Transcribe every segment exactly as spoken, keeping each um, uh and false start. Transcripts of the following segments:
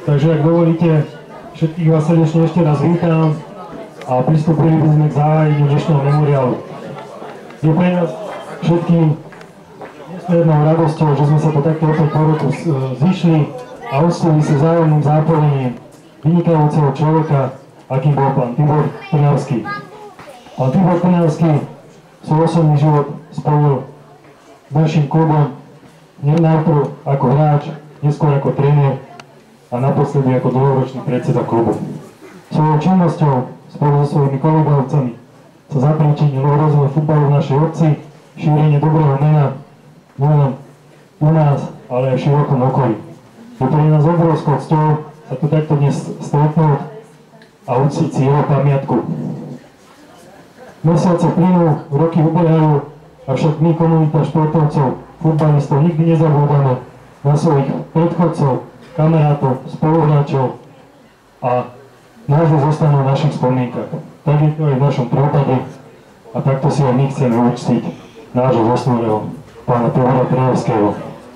Takže ak dovolíte, všetkých vás srdečne ešte raz vítam a pristúpili by sme k zahájeniu dnešného memoriálu. Je pre nás všetkým nesmiernou radosťou, že sme sa to takto opäť po roku zišli a oslovili sa vzájomným zápojením vynikajúceho človeka, akým bol pán Tibor Trnavský. Pán Tibor Trnavský svoj osobný život spojil s našim klubom najprv ako hráč, neskôr ako tréner a naposledy ako dlhoročný predseda klubu. Svojou činnosťou spolu so svojimi kolegovcami sa zapričinil o rozvoj futbalu v našej obci, šírenie dobrého mena nielen u nás, ale aj v širokom okolí. Je pre nás obrovskou cťou sa tu takto dnes stretnúť a uctiť si jeho pamiatku. Mesiace plynú, roky ubiehajú, avšak my, komunita športovcov, futbalistov, nikdy nezabúdame na svojich predchodcov, kamarátov, spoluhráčov a navždy zostanú v našich spomienkach. Tak je to aj v našom prípade a takto si aj my chceme uctiť nášho zosnulého pána Tibora Trnavského.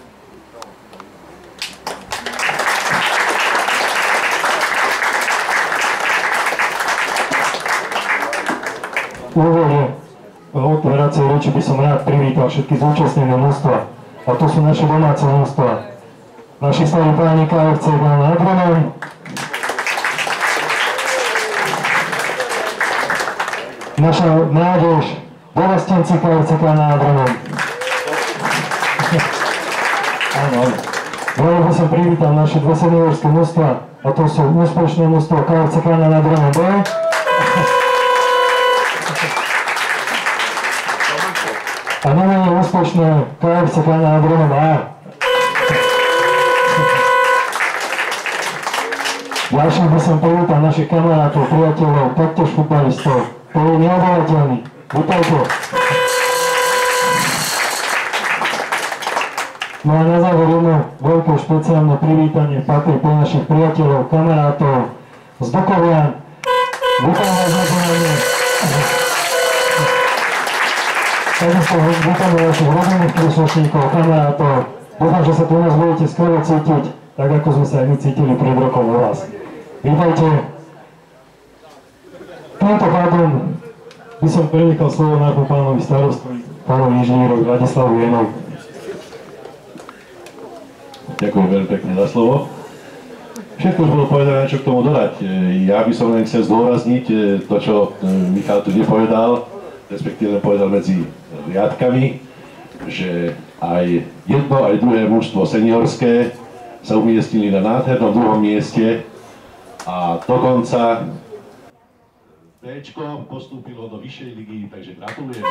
V úvode otváracej reči by som rád privítal všetky zúčastnené mužstva. A to sú naše domáce mužstva. Naši slaví páni ká ef cé nad Hronom, naša mládež Dorostenci ká ef cé nad Hronom. Áno. Veľmi by som privítal naše dve seniorské mužstva, a to sú úspešné mužstvo ká ef cé nad Hronom B a nemenej úspešné ká ef cé nad Hronom A. Ďalším by som privítal našich kamarátov, priateľov, taktiež futbalistov, ktorí je neodvolateľný. Vítajte. No a na záver jedno veľké špeciálne privítanie patrí pre našich priateľov, kamarátov z Dukovian. Vítam vás na konanie. Takisto vítam vašich rodinných príslušníkov, kamarátov. Dúfam, že sa tu u nás budete skoro cítiť, tak ako sme sa aj my cítili pred rokom u vás. Vítajte. Týmto pádom by som prenechal slovo nášmu pánovi starostovi, pánovi inžinierovi Vladislavu Jenovi. Ďakujem veľmi pekne za slovo. Všetko už bolo povedané, čo k tomu dodať. Ja by som len chcel zdôrazniť to, čo Michal tu nepovedal, respektíve povedal medzi riadkami, že aj jedno, aj druhé mužstvo seniorské sa umiestnili na nádhernom druhom mieste a dokonca Béčko postúpilo do vyššej ligy, takže gratulujem.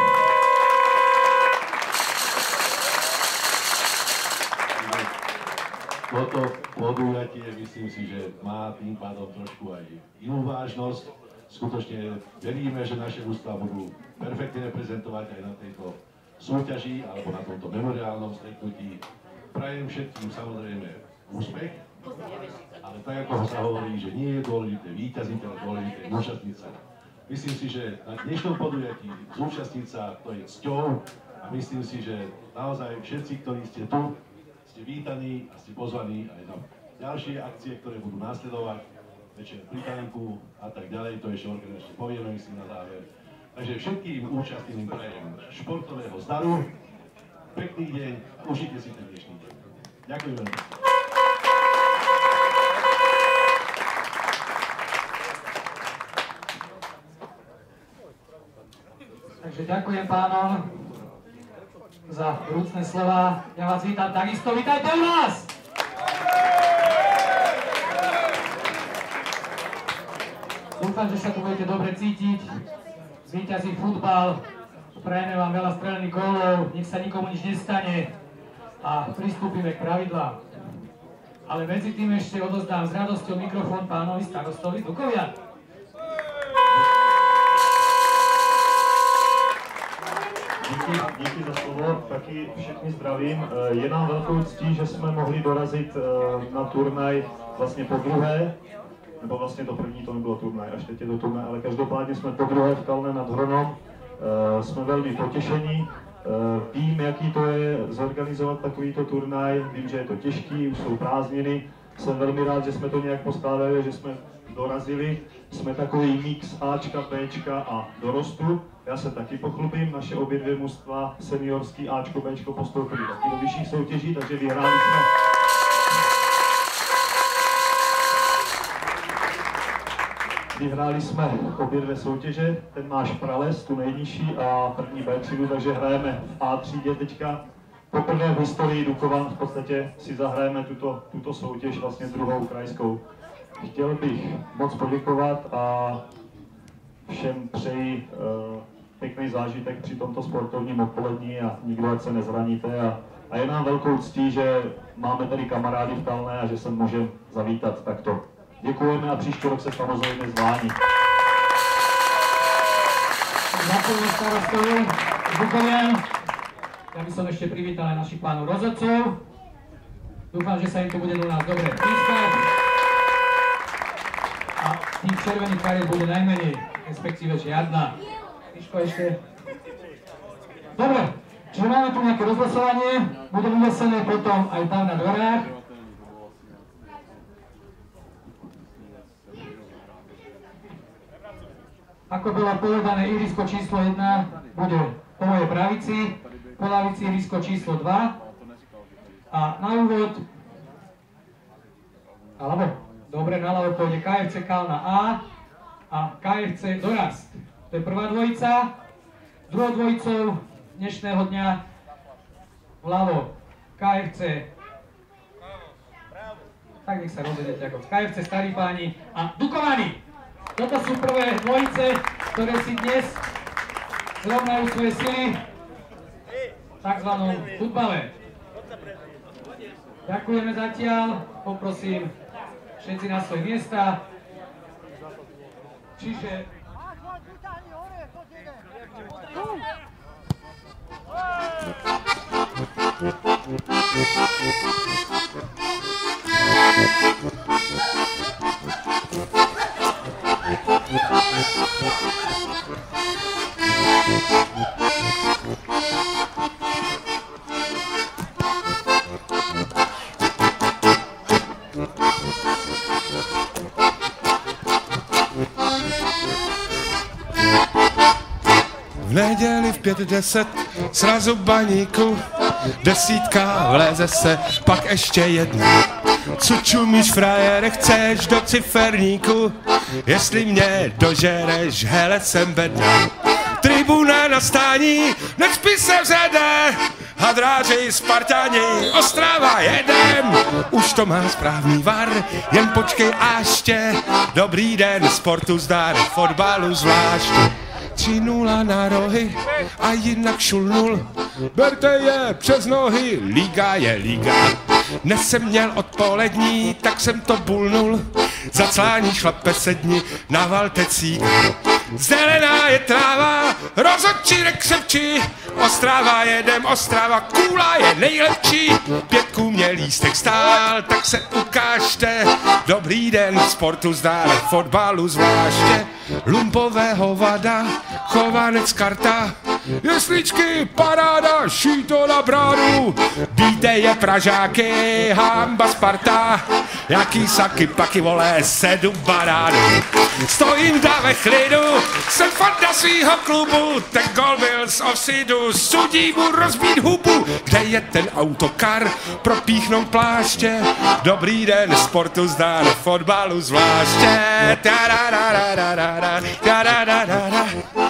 Toto podujatie, myslím si, že má tým pádom trošku aj inú vážnosť. Skutočne veríme, že naše mužstvá budú perfektne reprezentovať aj na tejto súťaži alebo na tomto memoriálnom stretnutí. Prajem všetkým samozrejme úspech, ale tak ako sa hovorí, že nie je dôležité víťaziť, ale dôležité je účastniť sa. Myslím si, že na dnešnom podujatí zúčastniť sa to je cťou a myslím si, že naozaj všetci, ktorí ste tu, ste vítaní a ste pozvaní aj na ďalšie akcie, ktoré budú následovať, večer pri tanku a tak ďalej, to ešte organizačne povieme, myslím, na záver. Takže všetkým účastným prajem športového zdaru, pekný deň a užite si ten dnešný deň. Ďakujem veľmi. Takže ďakujem pánom za vrúcne slova. Ja vás vítam takisto. Vítajte u nás! Dúfam, že sa tu budete dobre cítiť. Zvíťazí futbal. Prajeme vám veľa strelených gólov. Nech sa nikomu nič nestane. A pristúpime k pravidlám. Ale medzi tým ešte odozdám s radosťou mikrofón pánovi starostovi Dukovian. Díky, díky za slovo, taky všechny zdravím. Je nám velkou ctí, že jsme mohli dorazit na turnaj vlastně po druhé, nebo vlastně to první to nebylo turnaj, až teď je to turnaj, ale každopádně jsme po druhé v Kalne nad Hronom. Jsme velmi potěšení. Vím, jaký to je zorganizovat takovýto turnaj, vím, že je to těžký, už jsou prázdniny, jsem velmi rád, že jsme to nějak poskládali, že jsme dorazili. Jsme takový mix Ačka, Bčka a dorostu. Já se taky pochlubím, naše obě dvě mužstva seniorský Ačko, Bčko postoupili taky do vyšších soutěží, takže vyhráli jsme. Vyhráli jsme obě dvě soutěže, ten náš prales, tu nejnižší a první B třídu, takže hrajeme v A třídě teďka. Poprvé v historii Dukovan v podstatě si zahrajeme tuto, tuto soutěž, vlastně druhou krajskou. Chtěl bych moc poděkovat a všem přeji uh, pěkný zážitek při tomto sportovním odpolední a nikdo ať se nezraníte. A, a je nám velkou ctí, že máme tady kamarády v Talné a že se můžeme zavítat takto. Děkujeme a příští rok se samozřejmě zvání. Ďakujem starostovi Dukovian. Ja by som ešte privítal aj našich pánov rozhodcov. Dúfam, že sa im to bude do nás dobre pískať. A tých červených kariet bude najmenej, respektíve žiadna. Miško ešte. Dobre, čiže máme tu nejaké rozhlasovanie, bude vyvesené potom aj tam na dverách. Ako bolo povedané, ihrisko číslo jedna bude po mojej pravici, po lavici ihrisko číslo dva a na úvod, alebo dobre, naľavo pôjde ká ef cé Kalna A a ká ef cé Dorast. To je prvá dvojica. Druhou dvojicou dnešného dňa vľavo ká ef cé, tak nech sa rozvedete ako ká ef cé Starí páni a Dukovany. Toto sú prvé dvojice, ktoré si dnes zrovnajú svoje sily v takzvanom futbale. Ďakujeme zatiaľ, poprosím všetci na svoje miesta. Čiže... V neděli v pět deset srazu baníku, desítka vleze se, pak ještě jedna. Co čumíš, frajere, chceš do ciferníku? Jestli mě dožereš, hele, jsem bedna. Tribuna na stání, necpí se vzede, hadráři, Spartani, Ostrava jedem. Už to má správný var, jen počkej ještě. Dobrý den, sportu zdar, fotbalu zvlášť. tři nula na rohy a jinak šulnul. Berte je přes nohy, liga je liga. Dnes jsem měl odpolední, tak jsem to bulnul. Zaclání šlape sedni na valtecík. Zelená je tráva, rozhodčí nekřepčí. Ostrava jedem, Ostrava, kůla je nejlepší. Pětku mě lístek stál, tak se ukážte. Dobrý den, sportu zdár, fotbalu zvláště. Lumpového vada, Chovanec karta. Jesličky, paráda, šíto na bránu. Bíte je Pražáky, hamba Sparta. Jaký saky, paky, vole, sedu banánů. Stojím da ve chlidu, jsem fanda svýho klubu. Ten gol byl z offsidu, sudí mu rozbít hubu. Kde je ten autokar, propíchnout pláště. Dobrý den, sportu zdár, fotbalu zvláště. Tararararara, tarararara,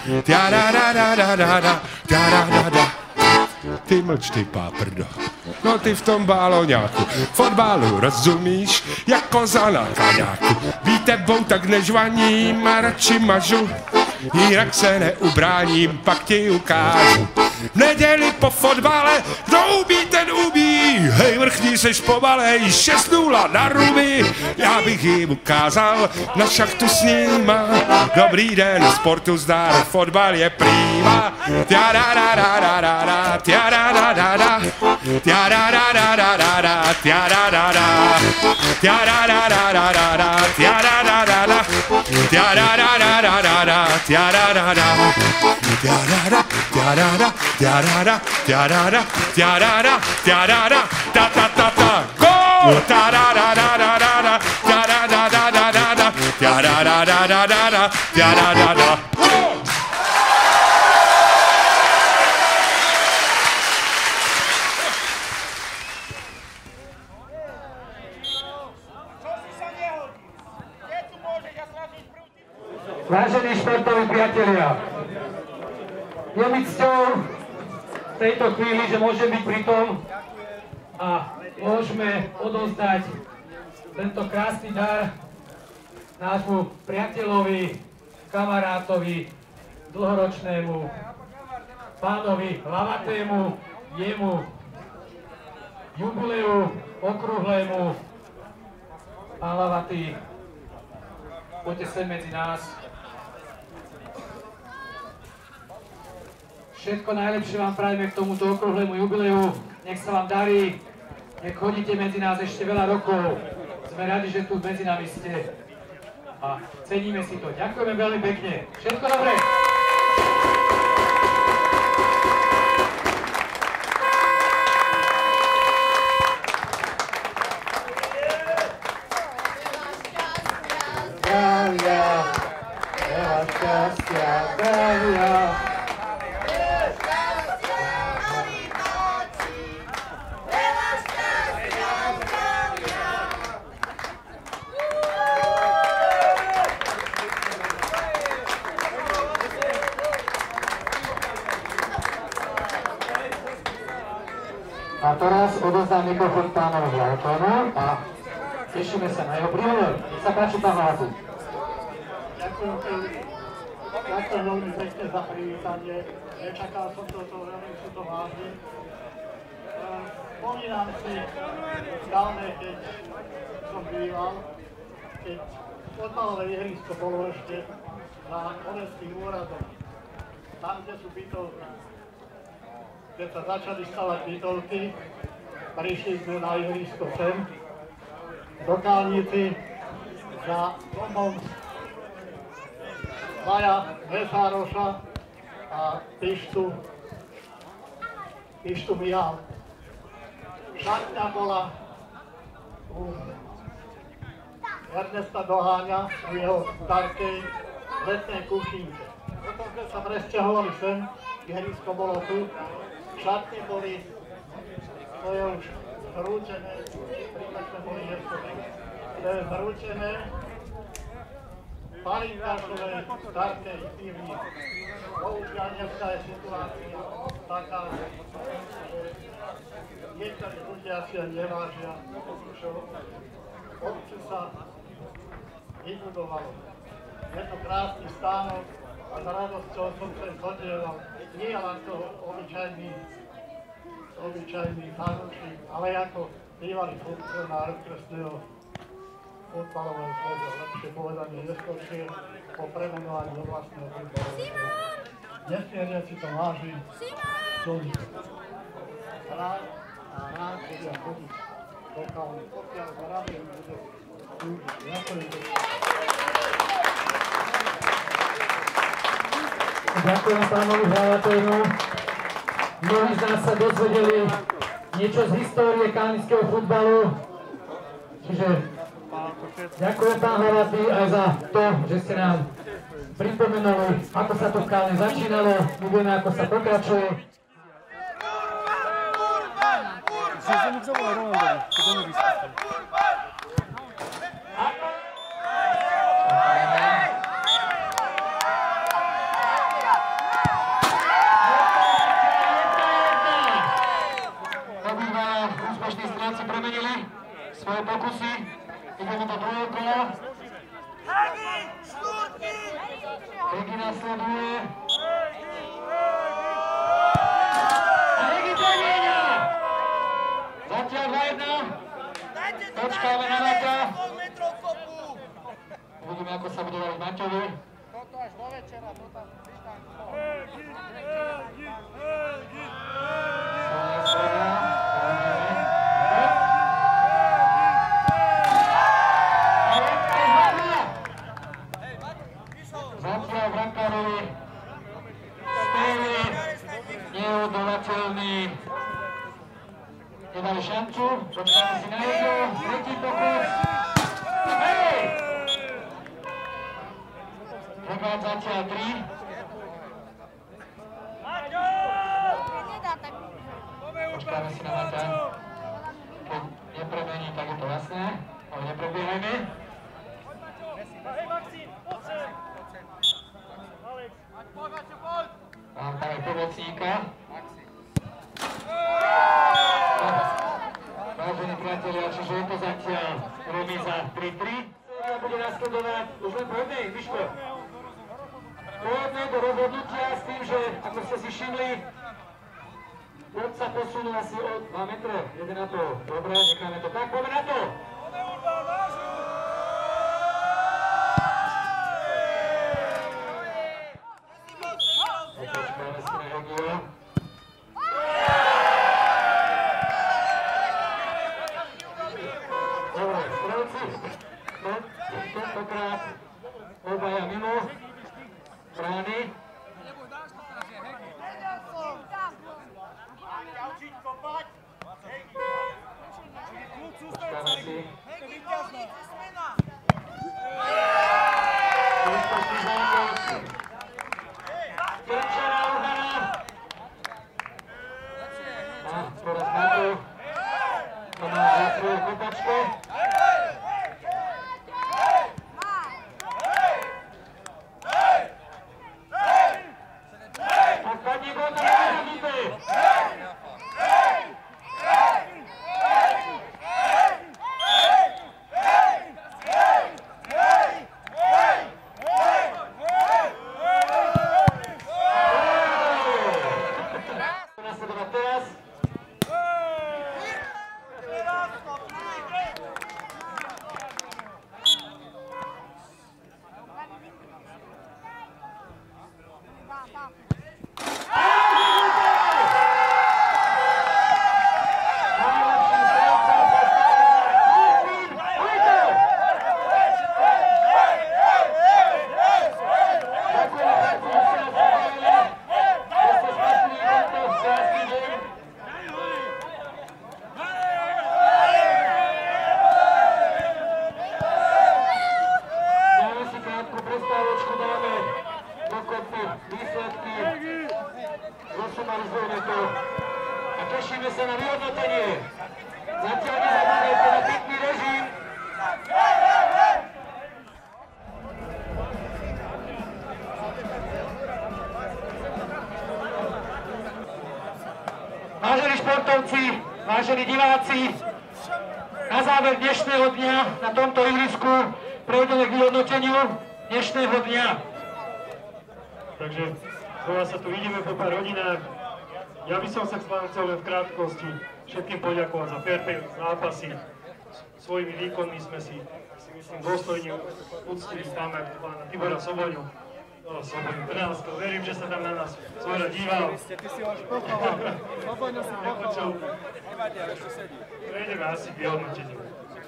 tararararara, tarararara. Ty mlč, ty páprdo. No ty v tom báloňáku, fotbalu rozumíš, jako za na kaňáku. Víte, bou tak nežvaním a radši mažu, jinak se neubráním, pak ti ukážu. V neděli po fotbale, kdo umí, ten umí. Hej, vrchní seš pomalej, šest nula na ruby. Já bych jim ukázal na šachtu s nima. Dobrý den, sportu zdár, fotbal je prýma. Tiararararara, tiarararara, tiararararara, tiararara, tiararararara, tiarararara, tiararararara, tiararara, tiarara, tiarara, tiarara, tiarara, tiarara, tiarara, ta ta ta ta, go! Tararararara. Da, da, da, da. Vážení športoví priatelia, je mi cťou v tejto chvíli, že môžem byť pri tom a môžeme odovzdať tento krásny dar nášmu priateľovi, kamarátovi, dlhoročnému pánovi Hlavatému, jemu jubileu okrúhlému. Pán Hlavatý, poďte sem medzi nás. Všetko najlepšie vám prajeme k tomuto okrúhlemu jubileu. Nech sa vám darí, nech chodíte medzi nás ešte veľa rokov. Sme radi, že tu medzi nami ste a ceníme si to. Ďakujeme veľmi pekne. Všetko dobré. Zdravia, veľa šťastia, zdravia. A teraz odozdám mikrofón pánovi Hlavatému a tešíme sa na jeho príhovor. Nech sa páči, pán Hlavatý. Ďakujem veľmi, ďakujem veľmi pekne za privítanie. Nečakal som toto, veľmi si to vážim. Spomínam si dávne, keď som býval, keď fotbalové ihrisko bolo ešte na Komenským úradom. Tam, kde sú bytovky. Keď sa začali stavať bytovky, prišli sme na ihrisko sem, do Kalnici, za domom Maja Mesároša a Pištu, Pištu Mihal. Šatňa bola u Ernesta Doháňa, u jeho starkej letnej kuchynke. Potom, keď sa presťahovali sem, ihrisko bolo tu, šatne boli, to je už zrúčené, prípadne boli neskočné, to je zrúčené Palinkášovej starkej firmy. Bohužiaľ, dneska je situácia taká, že niektorí ľudia si aj nevážia, čo obce sa vybudovalo. Je to krásny stánok a s radosťou som sem chodieval. Nie len to obyčajný, obyčajný fanúšik, ale ako bývalý funkcionár okresného futbalového zväzu, lepšie povedanie neskôršie po premenovaní do vlastného futbalového zväzu. Nesmierne si to vážim, som rád a rád budia chodiť lokálne, pokiaľ zarabím bude slúžiť. Ďakujem pekne. Ďakujem pánovi Hlavatému. Mnohí z nás sa dozvedeli niečo z histórie kalnického futbalu. Čiže ďakujem pán Hlavatý aj za to, že ste nám pripomenuli, ako sa to v Kalne začínalo. My vieme, ako sa pokračuje. Premenili svoje pokusy, ideme do druhého kola. Hegi nasleduje. A Hegi to nemieňa. Zatiaľ dva jedna. Počkáme na Maťa. Uvidíme, ako sa bude dať Maťovi. Toto až do večera, to tam vyštám. Hegi, Hegi, Hegi. Zatiaľ brankárovi Steli neodolateľný. Nedali šancu, počkáme si na jedno, tretí pokus. Hej! Robert zatiaľ tri. Počkáme si na Maťa. Keď nepremení, tak je to jasné, ale neprebiehajme. Mám tam aj pomocníka. Vážení priatelia, čiže je to zatiaľ remíza tri tri. Bude nasledovať už len po jednej, Miško. Po jednej do rozhodnutia s tým, že ako ste si všimli, bod sa posunú asi o dva metre, jeden na to. Dobre, necháme to tak, poďme na to! Počkáme si na Regio. Dobre, strelci, tentokrát obaja mimo brány. Počkáme si. Úspešný zápas. Terčaná uhana. A teraz na to. To má za svoje kopačke. Odpadni gól, to nezabíte. Zosumarizujeme to a tešíme sa na vyhodnotenie. Zatiaľ nezabudnete na pitný režim. Vážení športovci, vážení diváci, na záver dnešného dňa na tomto ihrisku prejdeme k vyhodnoteniu dnešného dňa. Takže znova sa tu vidíme po pár hodinách. Ja by som sa s vami chcel len v krátkosti všetkým poďakovať za fair play zápasy. Svojimi výkonmi sme si, si myslím, dôstojne uctili pamäť pána Tibora Soboňu. No, Soboňu, trnáctko. Verím, že sa tam na nás svojra díval. Ty si ho už pochoval. Soboňu si pochoval. Nevadí, ale ešte sedí. Prejdeme asi k vyhodnoteniu.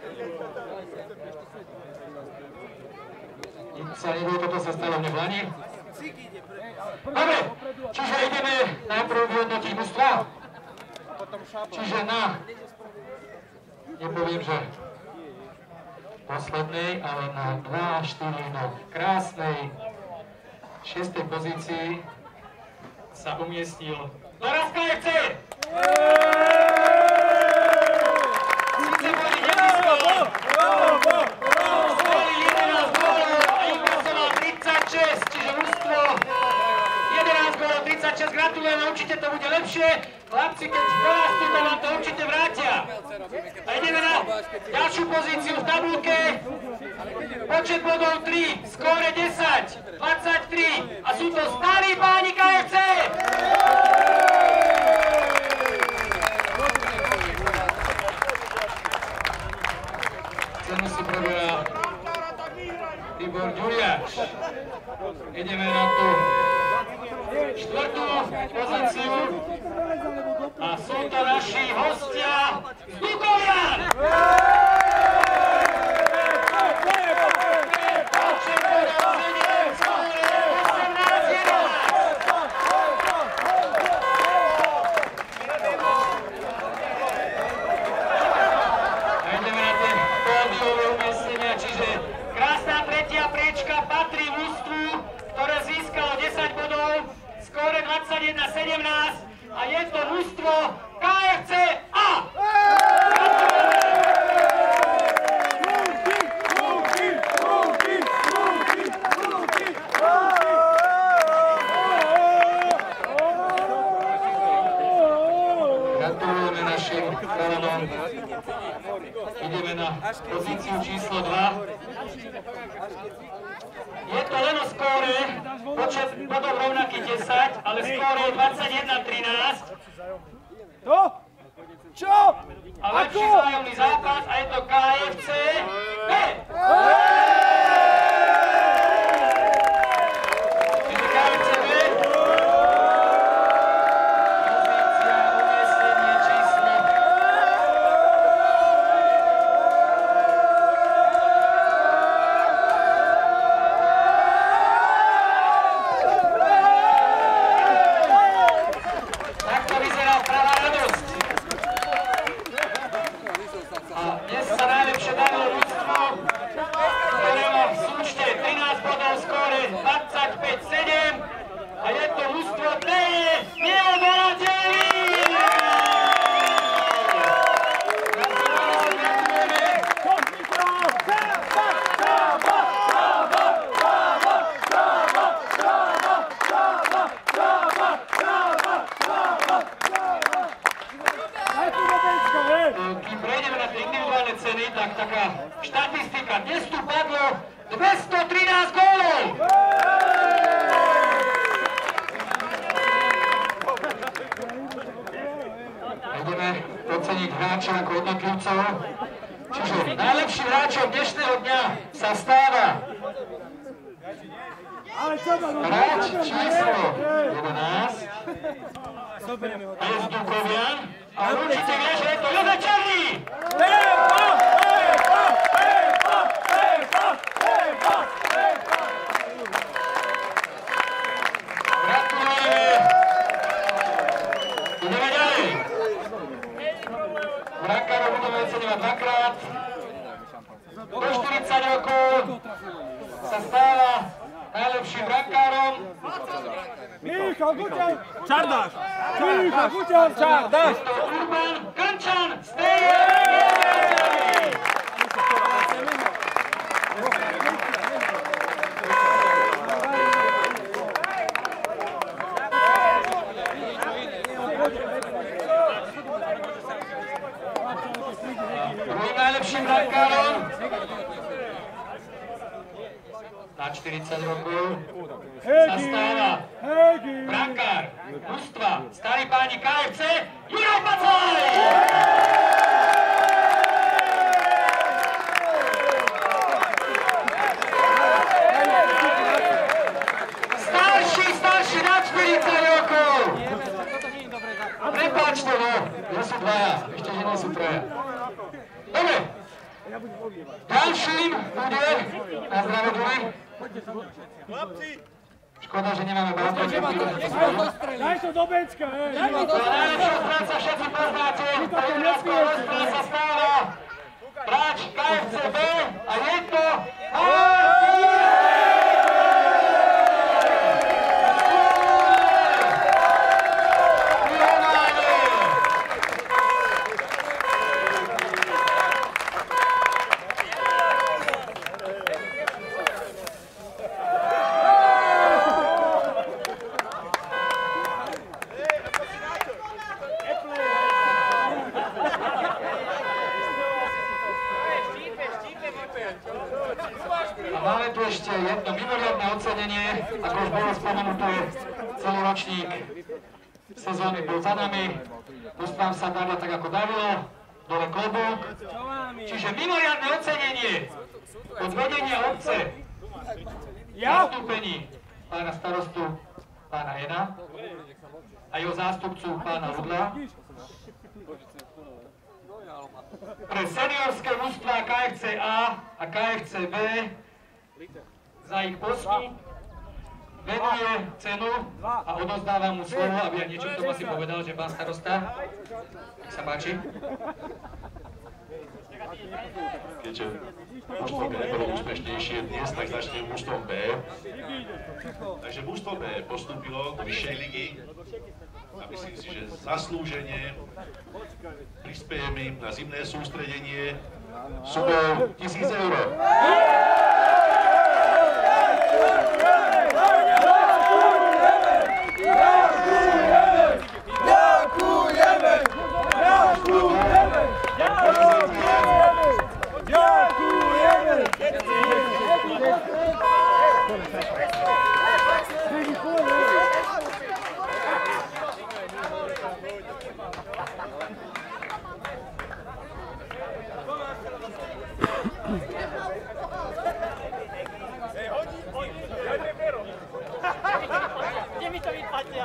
Nič sa nebolo, toto sa stalo mne v Lani. Dobre, čiže ideme najprv vyhodnotiť mužstva. Čiže na, nepoviem, že poslednej, ale na dva štyri no krásnej šiestej pozícii sa umiestnil Doraz ká ef cé! Sice boli neblízko, zvolili jedenásť gólov a inkasoval tridsaťšesť, čiže mužstvo jedenásť gólov, tridsaťšesť, gratulujem, určite to bude lepšie. Chlapci, keď porastú, to vám to určite vrátia. A ideme na ďalšiu pozíciu v tabulke. Počet bodov tri, skóre desať, dvadsaťtri a sú to starí páni ká ef cé. Cenu si preberá Tibor Ďuriač. Ideme na tú štvrtú pozíciu a sú to naši hostia z Dukovian. Počet bodov sedem, skóre osemnásť jedenásť. A ideme na tie pódiové umiestnenia, čiže krásna tretia priečka patrí mužstvu dvadsaťjeden sedemnásť a je to mužstvo ká ef cé á. Gratulujeme našim chalanom. Ideme na pozíciu číslo dva. Je to len o skóre, počet bodov rovnaký desať, ale skóre je dvadsaťjeden trinásť. To? Čo? A lepší vzájomný zápas a je to ká ef cé bé. Čiže ká ef cé bé. Pozícia, umiestnenie, číslo. Takto vyzerá pravá radosť. A dnes sa najlepšie darilo mužstvo, ktoré má v súčte trinásť bodov, skóre dvadsaťpäť sedem a je to mužstvo, ktoré je neodorateľný! Kým prejdeme na tie individuálne ceny, tak taká štatistika. Dnes tu padlo dvestotrinásť gólov! Ideme oceniť hráčov ako jednotlivcov. Čiže najlepším hráčom dnešného dňa sa stáva hráč číslo jedenásť a je z Dukovian. A určite vie, že je to Jozef Černý! Gratulujeme! Ideme ďalej! Brankárov budeme oceňovať dvakrát. Do štyridsať rokov sa stáva najlepším brankárom. Michal Guťan! Čardáš! Michal Guťan! Čardáš! Je to Urban Krnčan z té je druhým najlepším brankárom na štyridsať rokov sa stáva brankár mužstva Starí páni ká ef cé Juraj Pacaj! Starší, starší na štyridsať rokov! Prepáčte, no, ja sú dvaja, ešte že nie sú traja. Dobre, ďalším bude na zdravé dvoje. Škoda, že nemáme bátor. Daj to do Becka, hej! Najlepšieho stránca všetci poznáte, to jedenáctko rozprava sa stáva hráč ká ef cé bé a je to máme tu ešte jedno mimoriadne ocenenie, ako už bolo spomenuté, celý ročník sezóny bol za nami, mužstvám sa darilo tak ako darilo, dole klobúk, čiže mimoriadne ocenenie od vedenia obce v zastúpení pána starostu, pána Hena a jeho zástupcu pána Rudla pre seniorské mužstvá ká ef cé á a ká ef cé bé za ich postup venuje cenu a odozdávam mu slovo, aby ja niečo k tomu asi povedal, že pán starosta, nech sa páči. Keďže mužstvo B nebolo úspešnejšie dnes, tak začneme mužstvom B. Takže mužstvo B postúpilo do vyššej ligy a myslím si, že zaslúžene prispiejeme im na zimné sústredenie sumou tisíc eur. Kde mi to vypadne?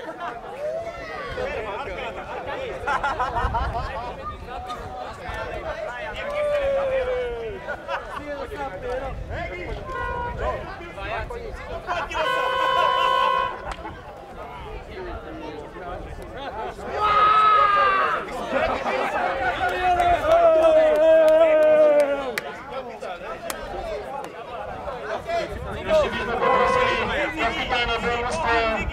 Ešte by sme poprosili kapitána zaujímavstva.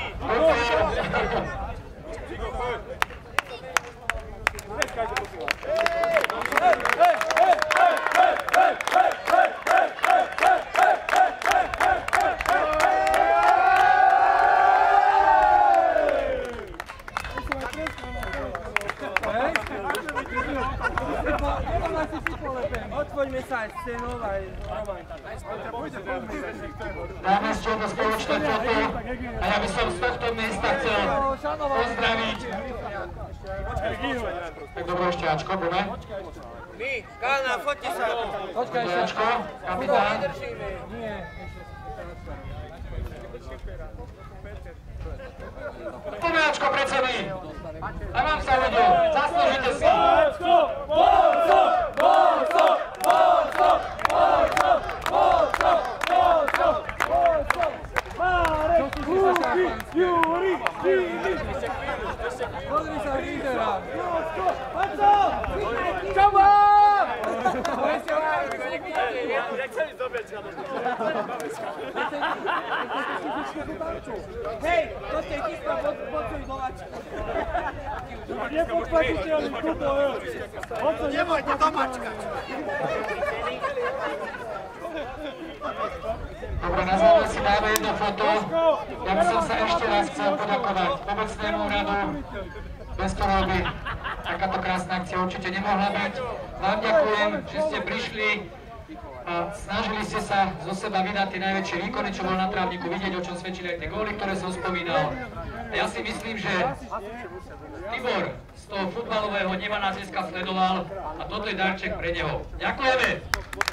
Odpoďme sa aj scénou, aj Roman. Dáme z čoho spoločné foto a ja by som z tohto miesta chcel pozdraviť. Tak dobro, ešte Ačko, poďme. My, Kalna, foťte sa. Počkaj ešte. Ačko, kapitán. Nie, Poďme Ačko pred sami. A vám sa ľudia, zaslúžite si. Ačko, bolco, bolco, bolco, bolco, bolco, bolco, bolco. Marek, Kuki, Juri, Jiri. Pozri sa lídera. Paťo, come on! Jak chceli zobrať sa do Hej, to ste chysta, poďte do Ačka. Nepodplatíte ani tuto, jo. Nebojte do Mačka. Dobre, na záver si dáme jedno foto. Ja by som sa ešte raz chcel poďakovať obecnému radu, bez ktorého by takáto krásna akcia určite nemohla byť. Vám ďakujem, že ste prišli a snažili ste sa zo seba vydať tie najväčšie výkony, čo bolo na trávniku vidieť, o čom svedčili aj tie góly, ktoré som spomínal. A ja si myslím, že Tibor z toho futbalového neba nás dneska sledoval a toto je darček pre neho. Ďakujeme!